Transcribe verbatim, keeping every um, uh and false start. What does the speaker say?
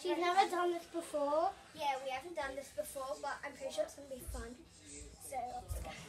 She's never done this before. Yeah, we haven't done this before, but I'm pretty sure it's going to be fun. So let's go.